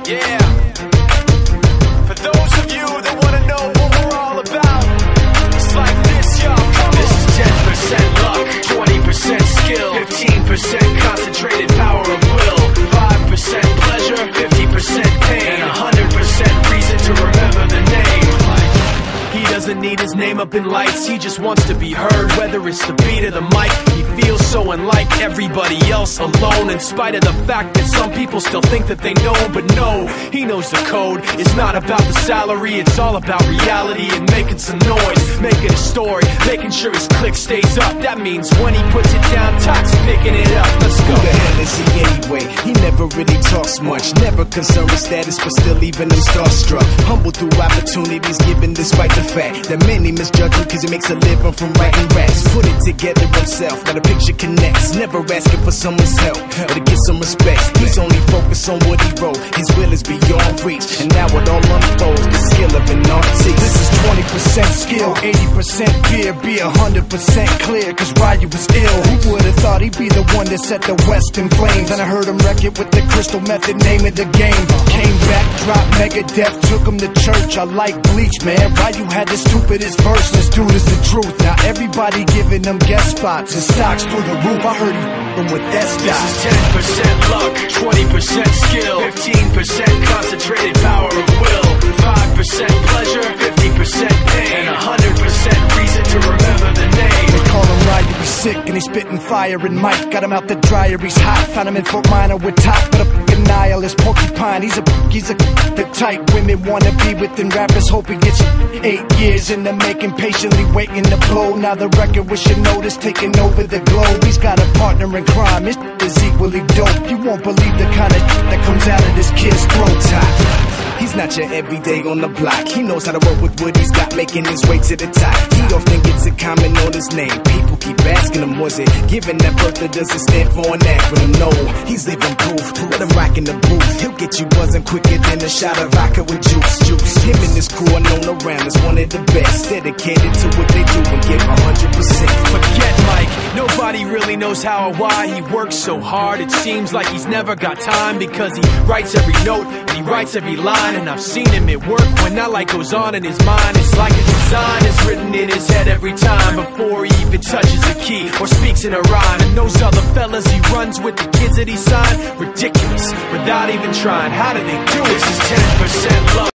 Yeah. For those of you that wanna know what we're all about, it's like this, y'all. This is 10% luck, 20% skill, 15% concentrated power of will, 5% pleasure, 50% pain, and 100% reason to remember the name. He doesn't need his name up in lights, he just wants to be heard, whether it's the beat or the mic. He feels so unlike everybody else, alone, in spite of the fact that some people still think that they know. But no, he knows the code. It's not about the salary, it's all about reality and making some noise, making a story, making sure his click stays up. That means when he puts it down, Todd's picking it up. Let's go. Who the hell is he anyway? He never really talks much, never concerned with status, but still leaving them starstruck. Humble through opportunities given despite the fact that many misjudge him cause he makes a living from writing raps. Put it together himself, now the picture connects, never asking for someone's help or to get some respect. He's only focused on what he wrote, his will is beyond reach, and now it all unfolds, the skill of an artist. This is 20% skill, 80% fear, be 100% clear, cause Ryu was ill. Who would've thought he'd be the one that set the West in flames? And I heard him wreck it with the crystal method, name of the game. Came back, dropped Megadeth, took him to church. I like Bleach, man. Ryu had the stupidest verse, this dude is the truth. Now everybody giving them guest spots and stocks through the roof. I heard he f***ing with that stock. This is 10% luck, 20% skill, 15% concentrated power of will, 5% pleasure, 50% pain, and 100% reason to remember the name. They call him Ryu, he's sick and he's spitting fire. And Mike got him out the dryer, he's hot. Found him in Fort Minor with top, but a f***ing nihilist porcupine. He's the type women wanna be with, and rappers hope he gets 8 years in the making, patiently waiting to blow. Now the record with your notice taking over the globe. He's got a partner in crime, his is equally dope. You won't believe the kind of that comes out of this kid's throat. He's not your everyday on the block. He knows how to work with what he's got, making his way to the top. He often gets a comment on his name. People keep asking him, was it given that birth or does it stand for an acronym? No, he's living proof. Let him rock in the booth. He'll get you buzzing quicker than a shot of vodka with juice. Him and his crew are known around as one of the best, dedicated to what they do and give 100%. Forget Mike, nobody really knows how or why he works so hard. It seems like he's never got time, because he writes every note and he writes every line. And I've seen him at work when that light goes on in his mind. It's like a design is written in his head every time, before he even touches a key or speaks in a rhyme. And those other fellas he runs with, the kids that he signed, ridiculous, without even trying. How do they do it? This is